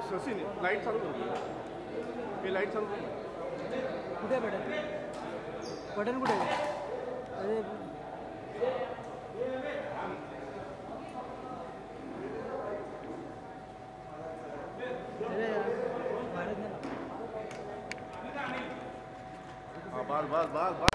Sachin light चालू करू मी light चालू करू कुठे बटन बटन कुठे अरे बाल बाल बाल बाल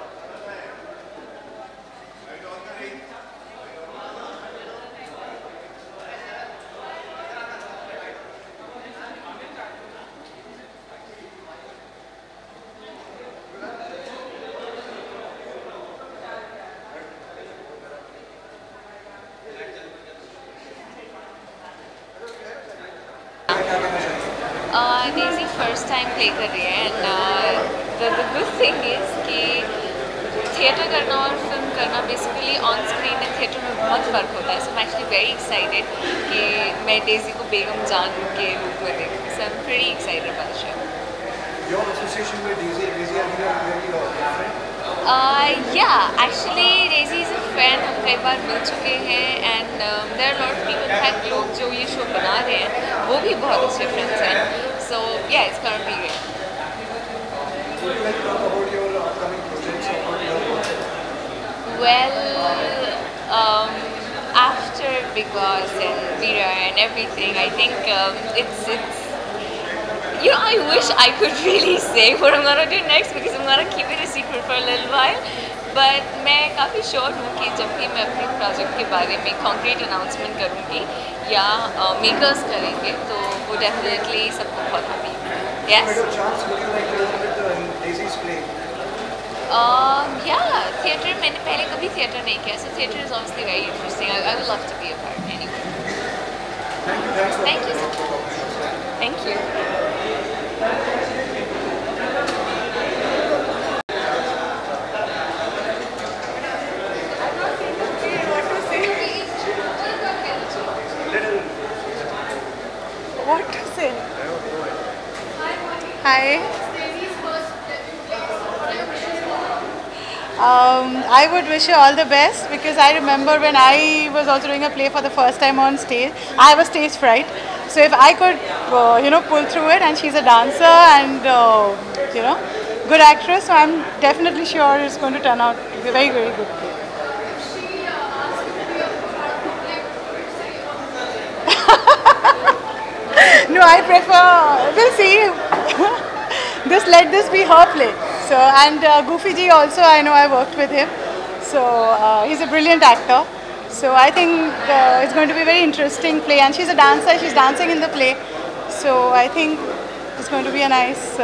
डेज़ी फर्स्ट टाइम प्ले कर रही है and the good thing is कि थिएटर करना और फिल्म करना basically on screen and theatre में बहुत फ़र्क होता है. So I am actually very excited कि मैं डेज़ी को बेगम जान के रूप में देखूँ. So I am pretty excited about the show. Your association with Daisy and very friend? Yeah, actually Daisy is a friend. हम कई बार मिल चुके हैं and there are a lot of people, in fact लोग जो ये शो बना रहे हैं वो भी बहुत अच्छे friends हैं. So yeah, it's gonna be great. Would you like to talk about your upcoming projects or what you are working? Well, after Big Boss and Veera and everything, I think it's I wish I could really say what I'm gonna do next because I'm gonna keep it a secret for a little while. But मैं काफ़ी sure हूँ कि जब भी मैं अपने project के बारे में कॉन्क्रीट अनाउंसमेंट करूँगी या मेकर्स करेंगे तो वो डेफिनेटली सबको बहुत happy. Yes. Chance would you like to work with Daisy's play? Yeah, theatre मैंने पहले कभी theatre नहीं किया, so theatre is obviously very interesting. I would love to be a part anyway. Thank you. Thank you so much. Thank you. what to say? Hi. I would wish her all the best because I remember when I was also doing a play for the first time on stage, I have a stage fright. So if I could, pull through it, and she's a dancer and, good actress, so I'm definitely sure it's going to turn out to be a very, very good play. No, I prefer, we'll see. Let this be her play. So, and Goofy ji also, I know I worked with him. So, he's a brilliant actor. So, I think it's going to be a very interesting play. And she's a dancer, she's dancing in the play. So, I think it's going to be a nice...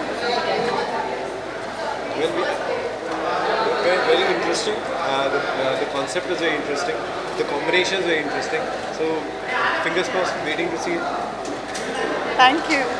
very interesting. The concept is very interesting. The combination is very interesting. So, fingers crossed, waiting to see it. Thank you.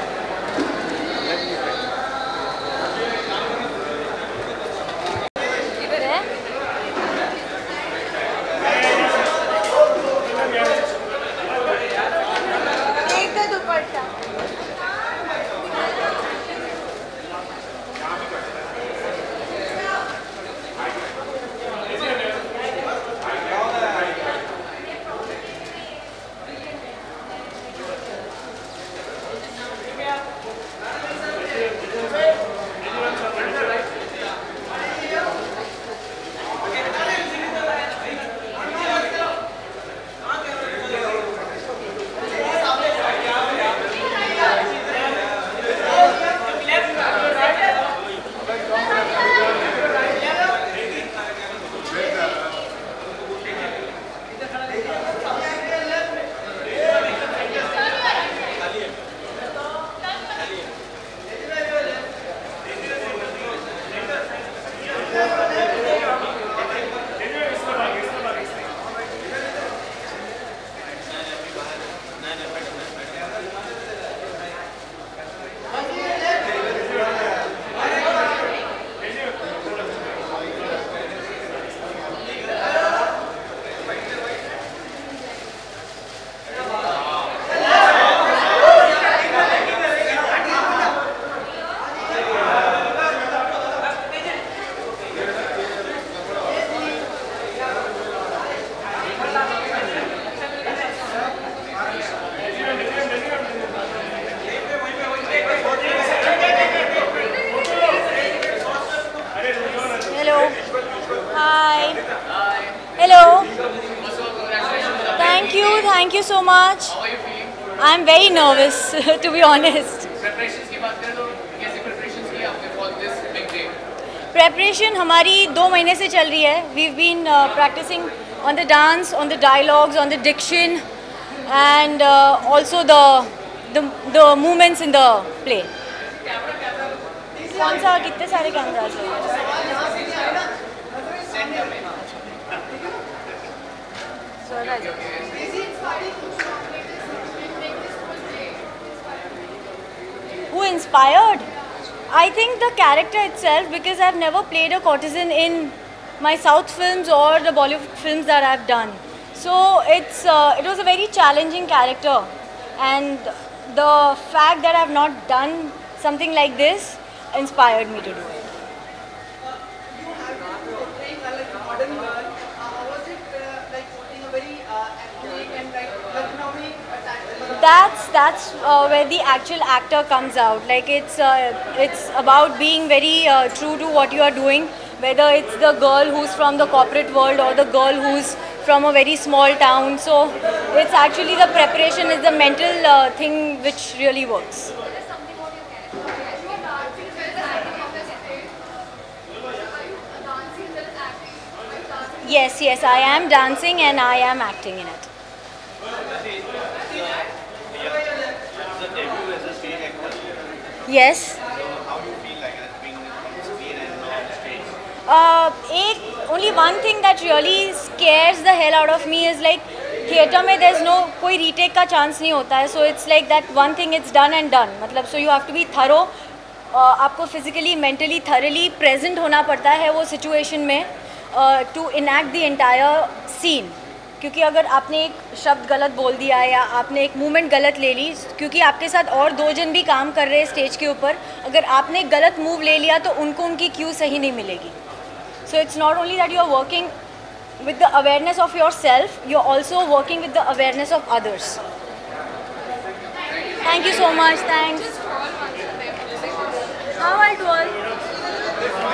Thank you so much. How are you feeling? I'm very nervous, to be honest. Preparations की बात करें तो कैसे preparations की आपने for this big day? Preparation हमारी 2 महीने से चल रही है. We've been practicing on the dance, on the dialogues, on the diction, and also the movements in the play. कौन सा कितने सारे कैमरास हैं? Who inspired? I think the character itself, because I've never played a courtesan in my South films or the Bollywood films that I've done. So it was a very challenging character, and the fact that I've not done something like this inspired me to do it. You have been portraying like a modern girl. Was it like portraying a very ethnic and like Lucknowi type? That's where the actual actor comes out. Like it's about being very true to what you are doing. Whether it's the girl who's from the corporate world or the girl who's from a very small town. So it's actually the preparation is the mental thing which really works. Yes, I am dancing and I am acting in it. Yes. How do you feel like being on screen and on stage? Only one thing that really scares the hell out of me is like theatre में there's no कोई retake का chance नहीं होता है, so it's like that one thing it's done and done. मतलब so you have to be thorough. आपको physically, mentally, thoroughly present होना पड़ता है वो situation में to enact the entire scene. क्योंकि अगर आपने एक शब्द गलत बोल दिया या आपने एक मूवमेंट गलत ले ली, क्योंकि आपके साथ और 2 जन भी काम कर रहे हैं स्टेज के ऊपर, अगर आपने एक गलत मूव ले लिया तो उनको उनकी क्यू सही नहीं मिलेगी. So it's not only that you are working with the awareness of yourself, you are also working with the awareness of others. Thank you so much. Thanks. How I'll twirl?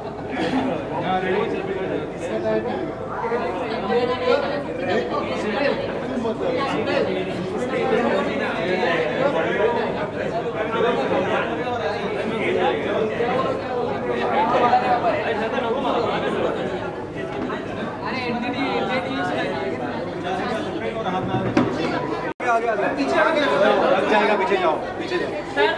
लग जाएगा, पीछे जाओ, पीछे जाओ।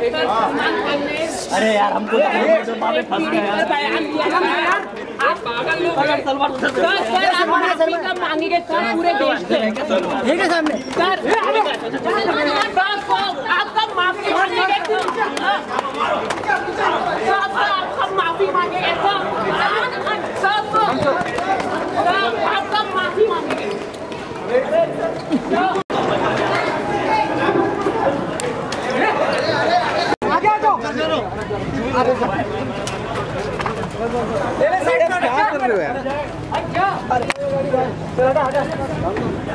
अरे यार हमको फंस गए यार। आप पागल लोग हैं। सर आप माफी का मांगेंगे सर पूरे देश से। ठीक है सामने। सर आपका माफी मांगेंगे आपका माफी मांगेंगे आपका माफी मांगेंगे। क्या कर रहे हो यार?